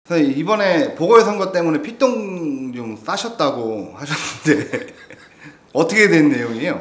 선생님, 이번에 보궐선거 때문에 피똥 좀 싸셨다고 하셨는데 어떻게 된 내용이에요?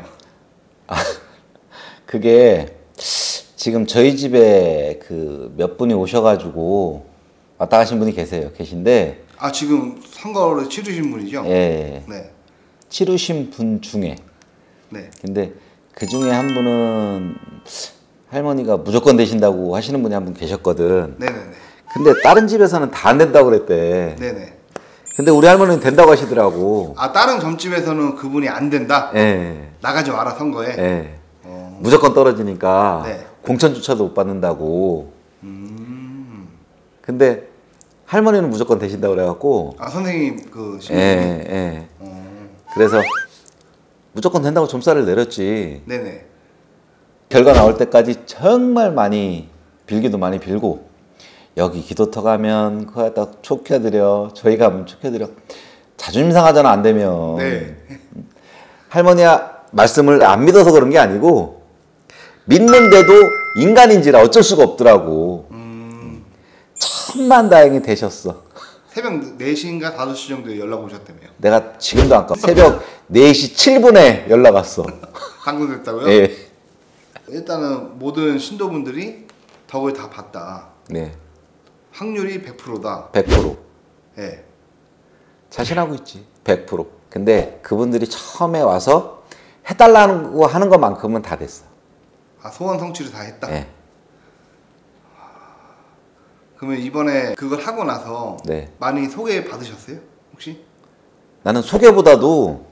그게 지금 저희 집에 그 몇 분이 오셔가지고 왔다 가신 분이 계신데. 지금 선거를 치르신 분이죠? 예. 네. 치르신 분 중에. 네. 근데 그 중에 한 분은 할머니가 무조건 되신다고 하시는 분이 한 분 계셨거든. 네네네. 근데 다른 집에서는 다 안 된다고 그랬대. 네네. 근데 우리 할머니는 된다고 하시더라고. 다른 점집에서는 그분이 안 된다? 예. 나가지 마라, 선거에? 예. 무조건 떨어지니까 네. 공천조차도 못 받는다고. 근데 할머니는 무조건 되신다고 그래갖고. 선생님 그 예, 예. 그래서 무조건 된다고 점사를 내렸지. 네네. 결과 나올 때까지 정말 많이 빌기도 많이 빌고, 여기 기도터 가면 그거에다 촉해드려, 저희 가면 촉해드려. 자존심 상하잖아, 안 되면. 네. 할머니가 말씀을 안 믿어서 그런 게 아니고 믿는데도 인간인지라 어쩔 수가 없더라고. 천만다행히 되셨어. 새벽 4시인가 5시 정도에 연락 오셨다며요? 내가 지금도 안 까먹어. 새벽 4시 7분에 연락 왔어. 당선됐다고요? 예. 일단은 모든 신도분들이 덕을 다 봤다. 네. 확률이 100%다. 100%. 예. 자신하고 있지. 100%. 근데 그분들이 처음에 와서 해달라고 하는 것만큼은 다 됐어. 소원 성취를 다 했다? 예. 그러면 이번에 그걸 하고 나서 네. 많이 소개 받으셨어요? 혹시? 나는 소개보다도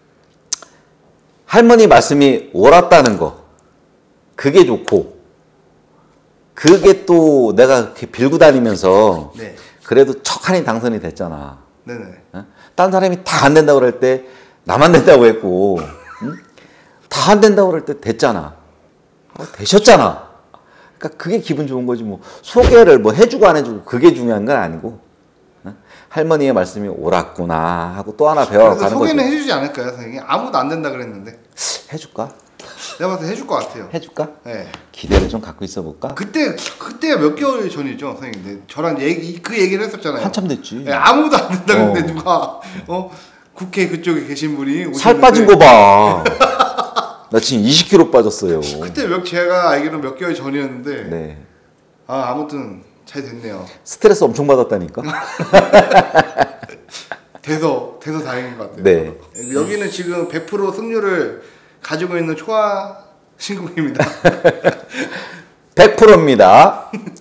할머니 말씀이 옳았다는 거, 그게 좋고, 그게 또 내가 이렇게 빌고 다니면서 네. 그래도 척하니 당선이 됐잖아. 네네. 어? 딴 사람이 다 안 된다고 그럴 때 나만 된다고 했고, 응? 다 안 된다고 그럴 때 됐잖아. 되셨잖아. 그러니까 그게 기분 좋은 거지. 뭐 소개를 뭐 해주고 안 해주고 그게 중요한 건 아니고, 어? 할머니의 말씀이 옳았구나 하고 또 하나 배워가는 거지. 소개는 해주지 않을까요, 선생님? 아무도 안 된다 그랬는데. 해줄까? 내가 봐서 해줄 것 같아요. 해줄까? 네. 기대를 좀 갖고 있어 볼까? 그때가 몇 개월 전이죠, 선생님. 네, 저랑 그 얘기를 했었잖아요. 한참 됐지. 네, 아무도 안 된다 그랬는데 누가 국회 그쪽에 계신 분이 오셨는데. 살 빠진 거 봐. 나 지금 20kg 빠졌어요. 그때 제가 알기로 몇 개월 전이었는데. 네. 아무튼 잘 됐네요. 스트레스 엄청 받았다니까. 돼서 다행인 것 같아요. 네. 여기는 지금 100% 승률을 가지고 있는 초아 신국입니다. 100%입니다.